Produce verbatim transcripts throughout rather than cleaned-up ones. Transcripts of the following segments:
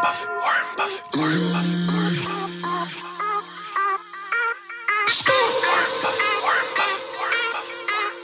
Buffett, Warren Buffett, Warren Buffett, Warren Buffett. Warren Buffett, Warren Buffett, Warren Buffett.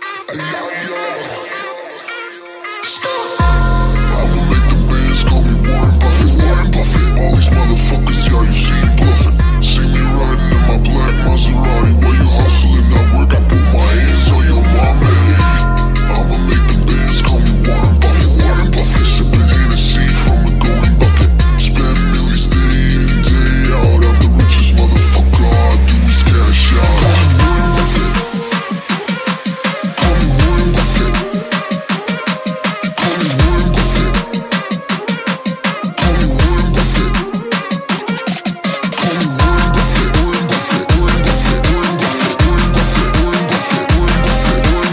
I'ma make them bands call me Warren Buffett, Warren Buffett. All these motherfuckers, y'all, you see you bluffing. See me riding in my black Maserati. While you hustling at work, I put my hands on your mama. I'ma make them bands call me Warren Buffett, Warren Buffett. Sipping Hennessy from a golden bucket. Spend millions day in, day out. I'm the richest motherfucker, all I do is cash out. Call me Warren Buffett. Call me Warren Buffett. Call me Warren Buffett. Call me Warren Buffett. Call me Warren Buffett. Warren Buffett. Warren Buffett. Warren Buffett. Warren Buffett. Warren Buffett. Warren Buffett. Warren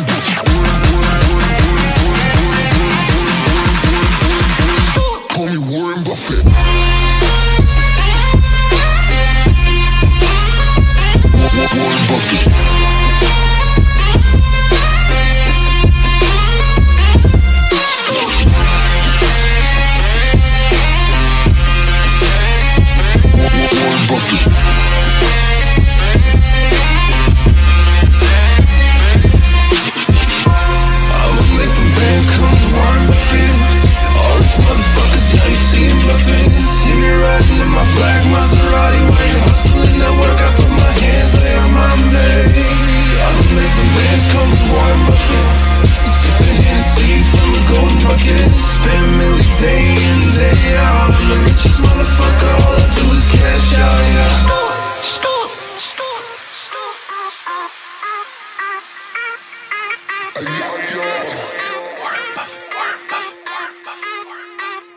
Buffett. Call me Warren Buffett. Warren Buffett. Warren Buffett. I'ma make them bands call me Warren Buffett. All these motherfuckers, yeah, you see them bluffing. See me riding in my black Maserati. While you hustling at work, I put my hands there on my mate. I'ma make them bands call me Warren Buffett. Sipping Hennessy from a golden bucket. Spend millions day in, day out. I'm the richest motherfucker, all I do is cash out, yeah. Stop, stop, stop, stop. Warren Buffett, Warren Buffett, Warren Buffett, Warren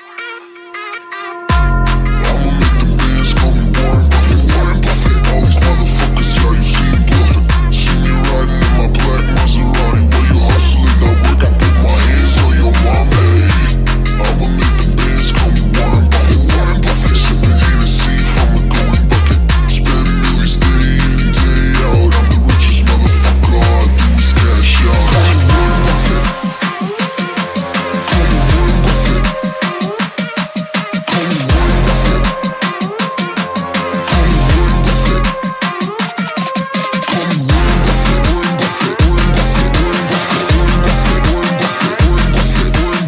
Buffett. I'ma make them bands call me Warren Buffett, Warren Buffett. All these motherfuckers, y'all, you see you bluffing. See me riding in my black Maserati. While you hustling at work, I put my hands on your mama. I'ma make them bands call me Warren Buffett, Warren Buffett. Sipping Hennessy from a golden bucket. Spend millions day in, day out. I'm the richest motherfucker, all I do is cash out. Call me Warren Buffett. Call me Warren Buffett. Call me Warren Buffett. Call me Warren Buffett. Call me Warren Buffett. Warren Buffett. Warren Buffett. Warren Buffett. Warren Buffett. Warren Buffett. Warren Buffett. Warren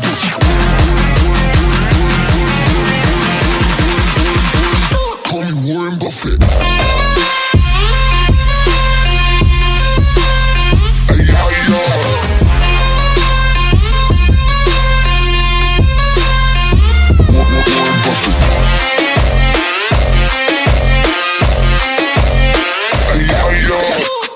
Buffett. Call me Warren Buffett. Hey, how y'all? Warren Buffett. Hey, how y'all?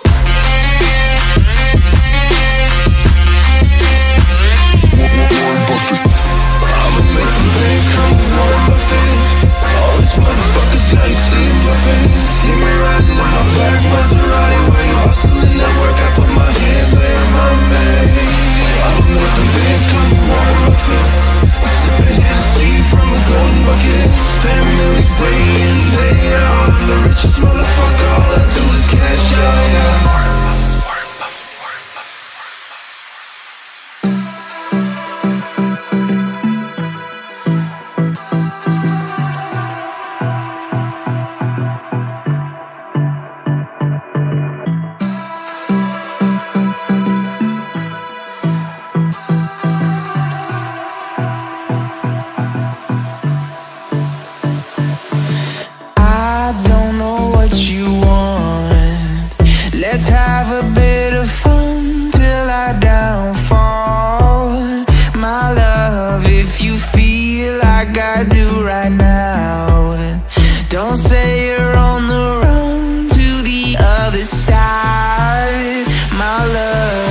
Warren Buffett. I'ma make them bands call me Warren Buffett. All these motherfuckers, yeah, you see them bluffing. See me riding in my black Maserati. While you hustling at work, I put my hands where my man. I'ma make them bands call me Warren Buffett. Sipping Hennessy from a golden bucket. Spend millions day in, day out. I'm the richest motherfucker, all I do is cash out, yeah. Warren Buffett, Warren Buffett, Warren Buffett, I don't know what you want. Let's have a bit of fun till I downfall. My love, if you feel like I do right now, don't say you're on the run to the other side, my love.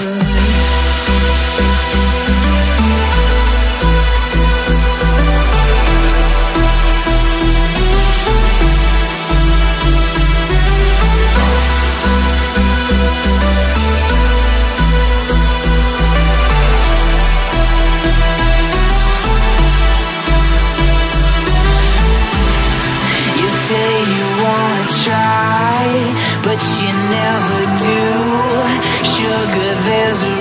You say you wanna try, but you never do. Sugar, there's a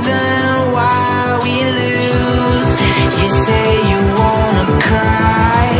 reason why we lose. You say you wanna cry,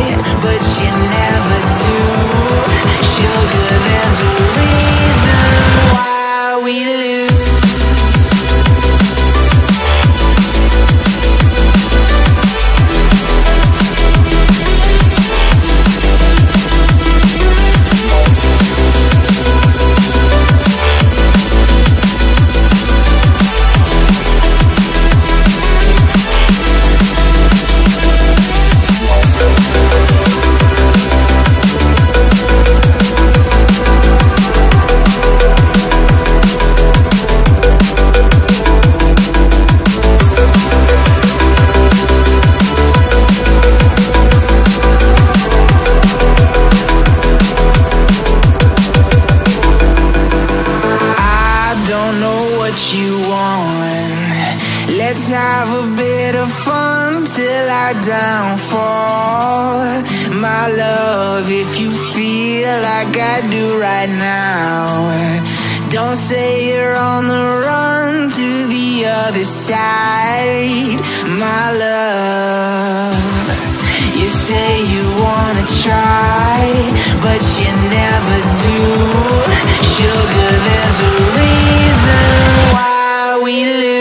my love, if you feel like I do right now, don't say you're on the run to the other side, my love. You say you wanna try, but you never do. Sugar, there's a reason why we live